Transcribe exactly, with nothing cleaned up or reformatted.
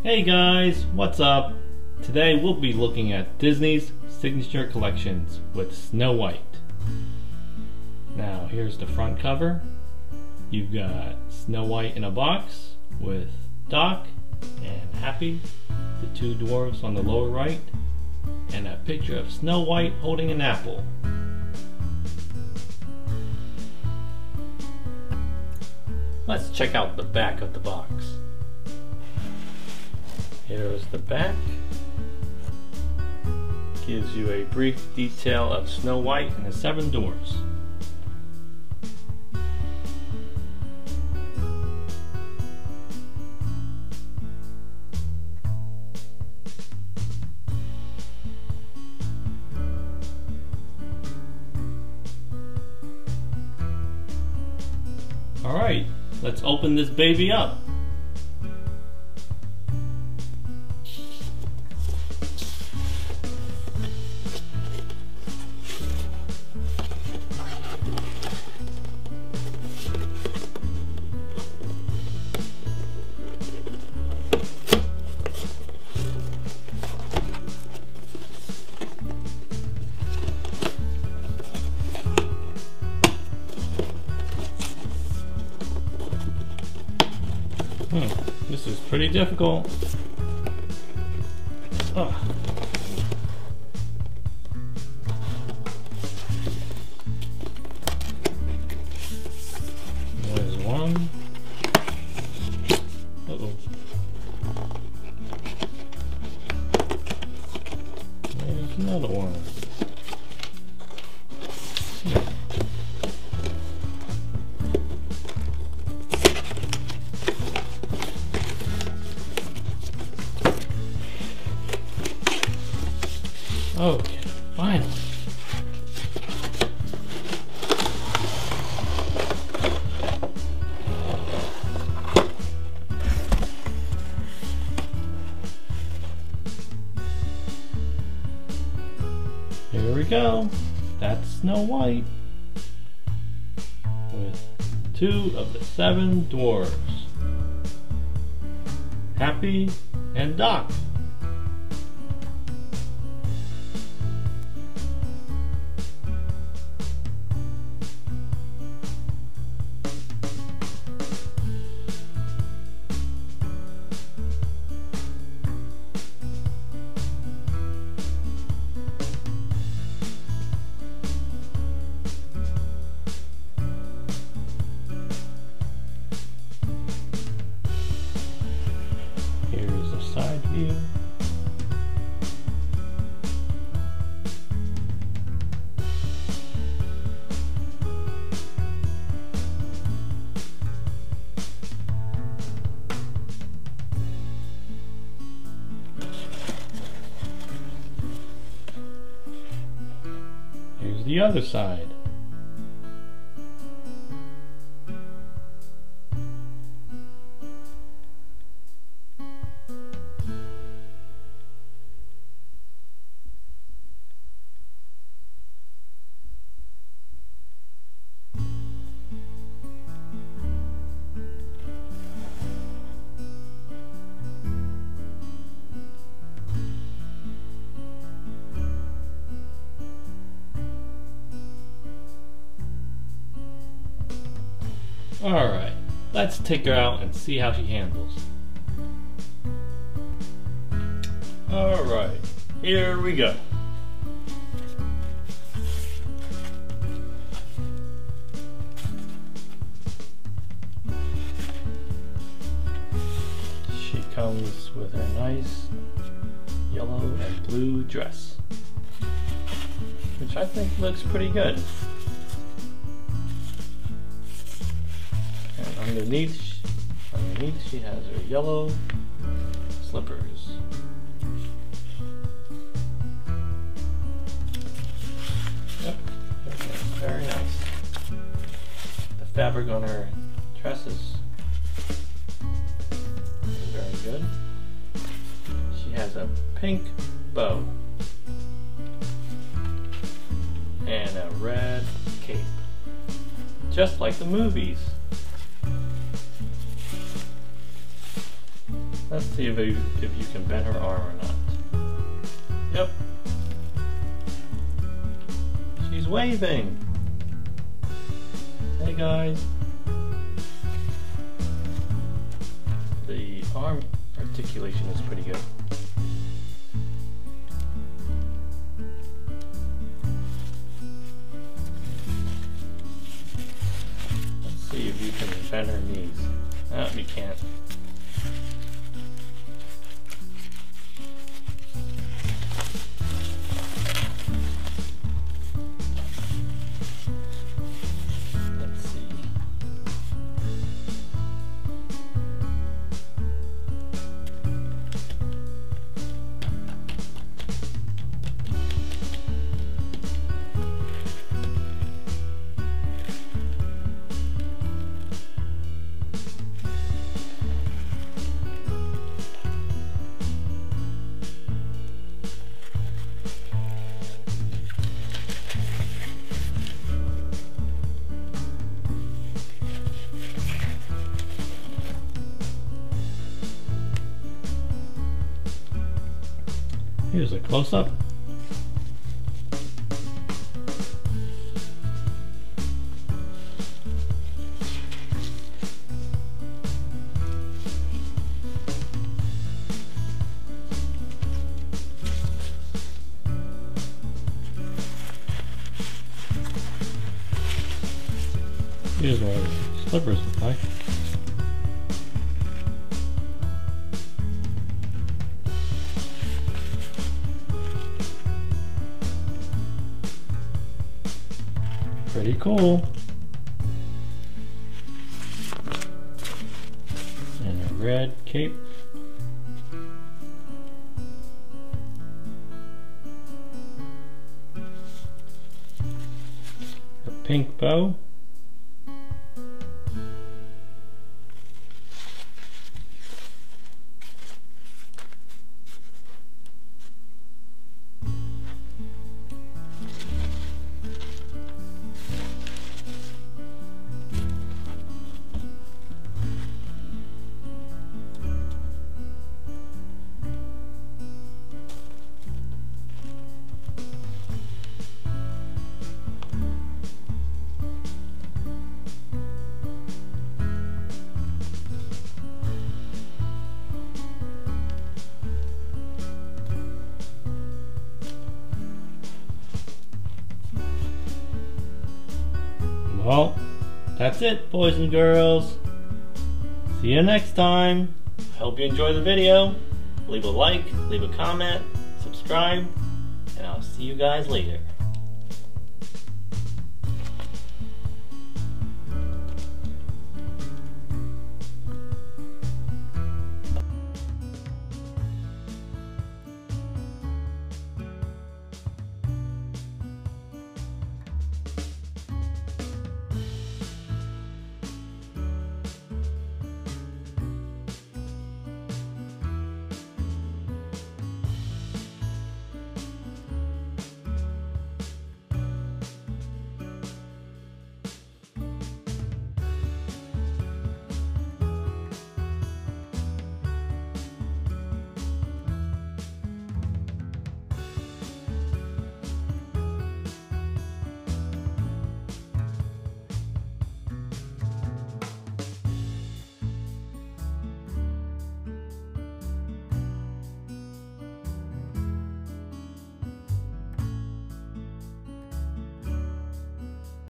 Hey guys, what's up? Today we'll be looking at Disney's signature collections with Snow White. Now here's the front cover. You've got Snow White in a box with Doc and Happy, the two dwarves on the lower right, and a picture of Snow White holding an apple. Let's check out the back of the box. Here's the back. Gives you a brief detail of Snow White and the Seven Dwarfs. Alright, let's open this baby up. Hmm, this is pretty difficult. Oh. There's one. Uh-oh. There's another one. Hmm. Okay, finally. Here we go. That's Snow White with two of the Seven Dwarfs, Happy and Doc. Here's a side view. Here's the other side. Alright, let's take her out and see how she handles. Alright, here we go. She comes with her nice yellow and blue dress, which I think looks pretty good. Underneath, underneath she has her yellow slippers. Yep, very nice. The fabric on her dress is very good. She has a pink bow and a red cape, just like the movies. Let's see if you, if you can bend her arm or not. Yep. She's waving. Hey guys. The arm articulation is pretty good. Let's see if you can bend her knees. Oh, you can't. Here's a close-up. Here's what her slippers look like. Pretty cool. And a red cape. A pink bow. Well, that's it, boys and girls. See you next time. I hope you enjoyed the video. Leave a like, leave a comment, subscribe, and I'll see you guys later.